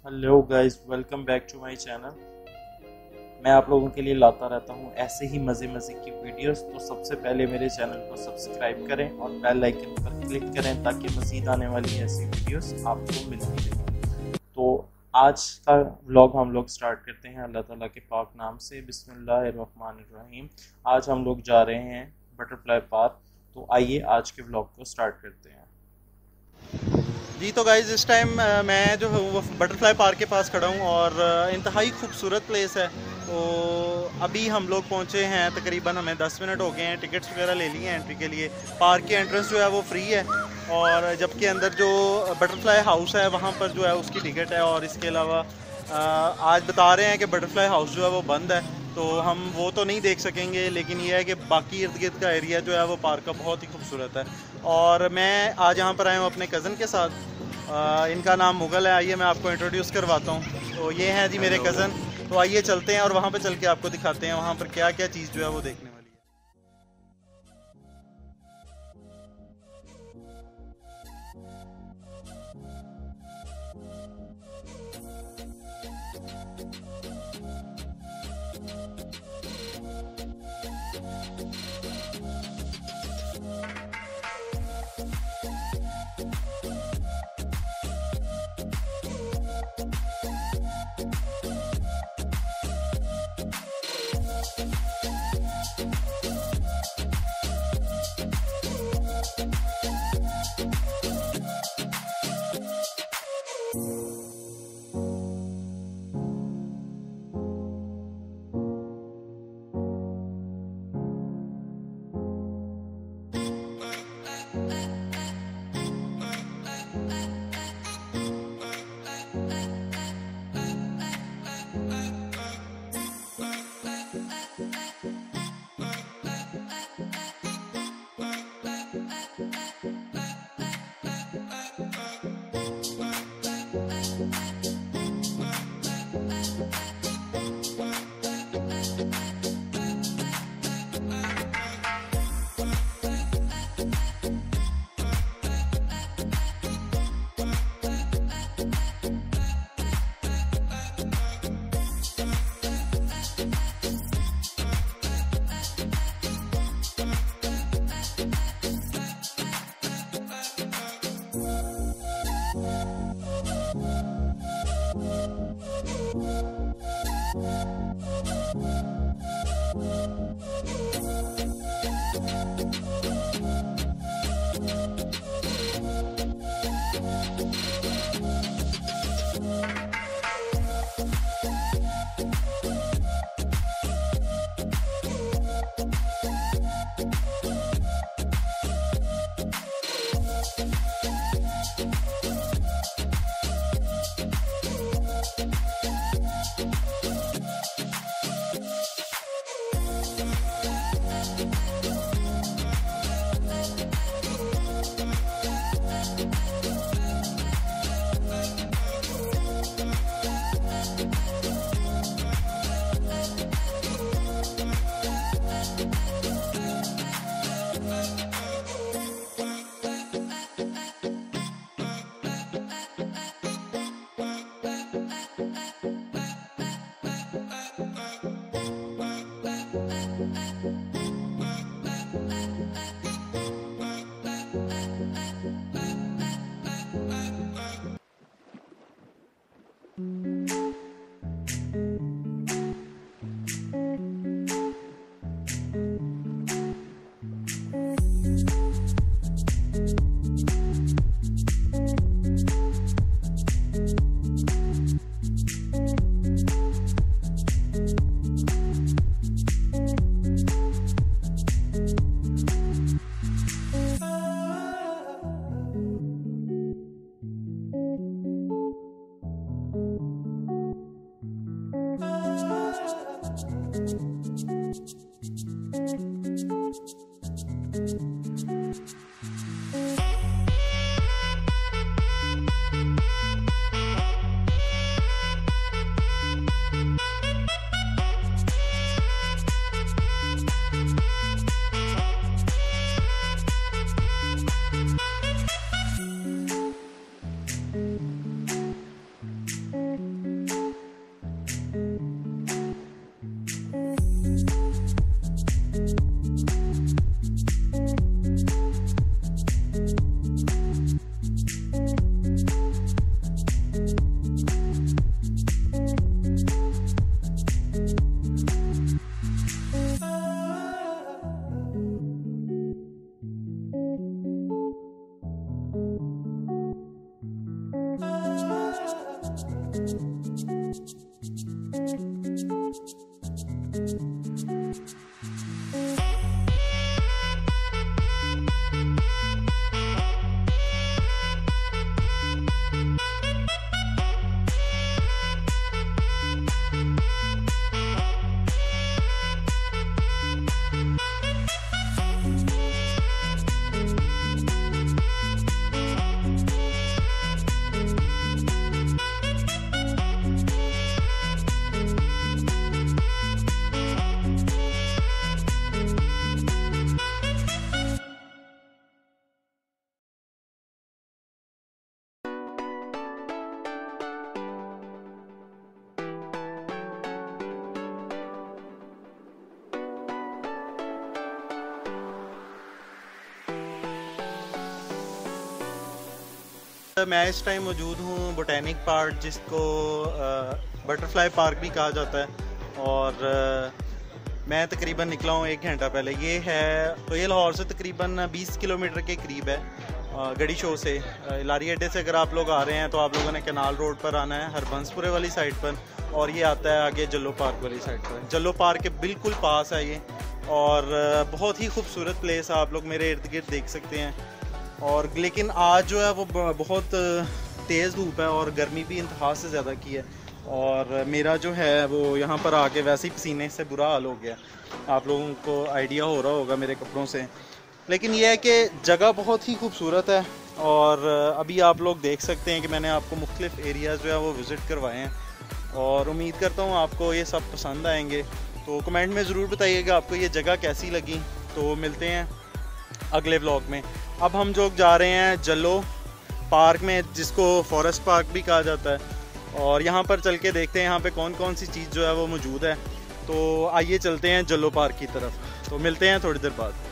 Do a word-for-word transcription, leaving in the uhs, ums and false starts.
Hello guys, welcome back to my channel. मैं आप लोगों के लिए लाता रहता हूं ऐसे ही मज़े मज़े की वीडियोस। तो सबसे पहले मेरे चैनल को सब्सक्राइब करें और बेल आइकन पर क्लिक करें ताकि मज़ीद आने वाली ऐसी वीडियोस आपको मिलती रहें। तो आज का व्लॉग हम लोग स्टार्ट करते हैं अल्लाह ताला के पाक नाम से। बिस्मिल्लाहिर्रहमानिर्रहीम। आज हम लोग जा रहे हैं बटरफ्लाई पार्क। तो आइए आज के व्लॉग को स्टार्ट करते हैं। जी तो गाइज़ इस टाइम मैं जो है वो बटरफ्लाई पार्क के पास खड़ा हूँ और इंतहाई खूबसूरत प्लेस है। तो अभी हम लोग पहुँचे हैं, तकरीबन हमें दस मिनट हो गए हैं। टिकट्स वगैरह ले लिए हैं एंट्री के लिए। पार्क की एंट्रेंस जो है वो फ्री है और जबकि अंदर जो बटरफ्लाई हाउस है वहाँ पर जो है उसकी टिकट है। और इसके अलावा आज बता रहे हैं कि बटरफ्लाई हाउस जो है वो बंद है, तो हम वो तो नहीं देख सकेंगे। लेकिन ये है कि बाकी इर्द गिर्द का एरिया जो है वो पार्क का बहुत ही खूबसूरत है। और मैं आज यहाँ पर आया हूँ अपने कज़न के साथ। आ, इनका नाम मुगल है। आइए मैं आपको इंट्रोड्यूस करवाता हूँ। तो ये हैं जी मेरे कज़न। तो आइए चलते हैं और वहाँ पे चल के आपको दिखाते हैं वहाँ पर क्या क्या चीज़ जो है वो देखने वाली है। मैं इस टाइम मौजूद हूँ बोटेनिक पार्क, जिसको बटरफ्लाई पार्क भी कहा जाता है। और आ, मैं तकरीबन निकला हूँ एक घंटा पहले। ये है तो ये लाहौर से तकरीबन बीस किलोमीटर के करीब है, आ, गड़ी शो से। लारी अड्डे से अगर आप लोग आ रहे हैं तो आप लोगों ने कनाल रोड पर आना है, हरबंसपुरे वाली साइड पर, और ये आता है आगे जल्लो पार्क वाली साइड पर। जल्लो पार्क के बिल्कुल पास है ये, और बहुत ही खूबसूरत प्लेस है, आप लोग मेरे इर्द गिर्द देख सकते हैं। और लेकिन आज जो है वो बहुत तेज़ धूप है और गर्मी भी इंतहा से ज़्यादा की है, और मेरा जो है वो यहाँ पर आके वैसे ही पसीने से बुरा हाल हो गया। आप लोगों को आइडिया हो रहा होगा मेरे कपड़ों से। लेकिन यह है कि जगह बहुत ही खूबसूरत है, और अभी आप लोग देख सकते हैं कि मैंने आपको मुख्तलिफ एरियाज़ जो है वो विज़िट करवाए हैं, और उम्मीद करता हूँ आपको ये सब पसंद आएंगे। तो कमेंट में ज़रूर बताइएगा आपको ये जगह कैसी लगी। तो मिलते हैं अगले व्लॉग में। अब हम जो जा रहे हैं जल्लो पार्क में, जिसको फॉरेस्ट पार्क भी कहा जाता है, और यहाँ पर चल के देखते हैं यहाँ पे कौन कौन सी चीज़ जो है वो मौजूद है। तो आइए चलते हैं जल्लो पार्क की तरफ। तो मिलते हैं थोड़ी देर बाद।